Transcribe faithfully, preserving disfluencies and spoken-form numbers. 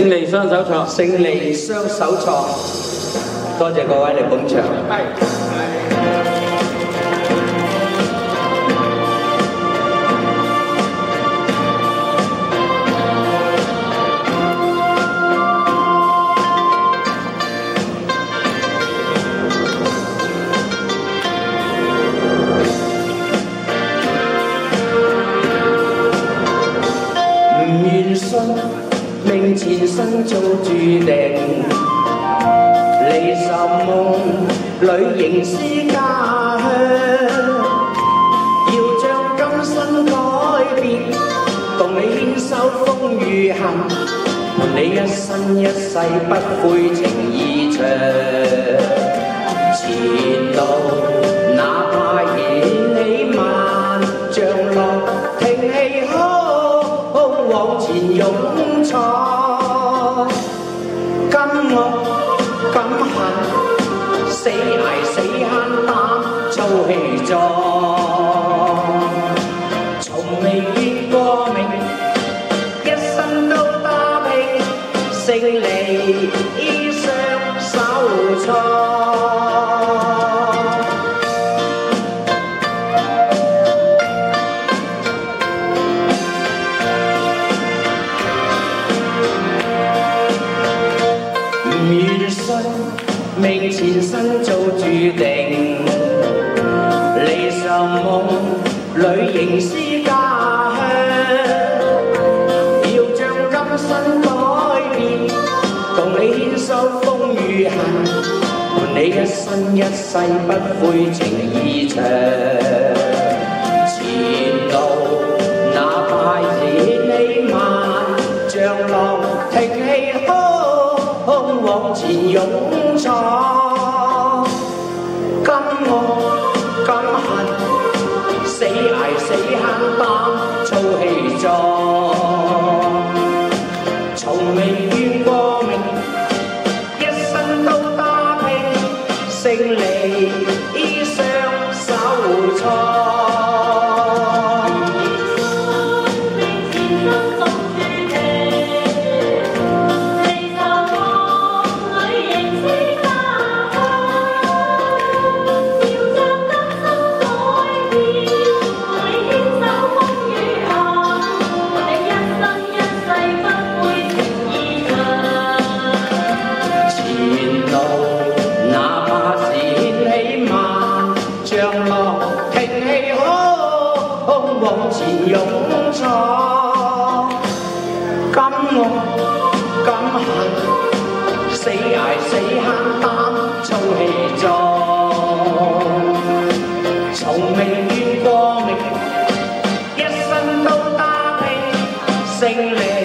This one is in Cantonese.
勝利雙手錯， 勝利雙手錯。多謝各位嚟捧場。命前生早注定，離愁夢裏仍是家鄉。要將今生改變，共你牽手風雨行，伴你一生一世不悔情意長。前路哪怕險起萬丈浪，挺起胸往前勇闖。甘惡甘恨，死捱死慳膽做氣壯，從未見過明，一生都打拼，勝利衣雙手錯。命前生早注定，離愁夢裏仍是家鄉。要將今生改變，共你牽手風雨行，伴你一生一世不悔情意長。前路哪怕險起萬丈浪，挺起胸往前勇闖。甘惡甘恨，死捱死慳膽做氣壯，從未見過明，一生都打拼，勝利衣雙手錯。往前勇闖，甘惡甘恨，死捱死慳膽做氣壯，從未見過明，一生都打拼，勝利。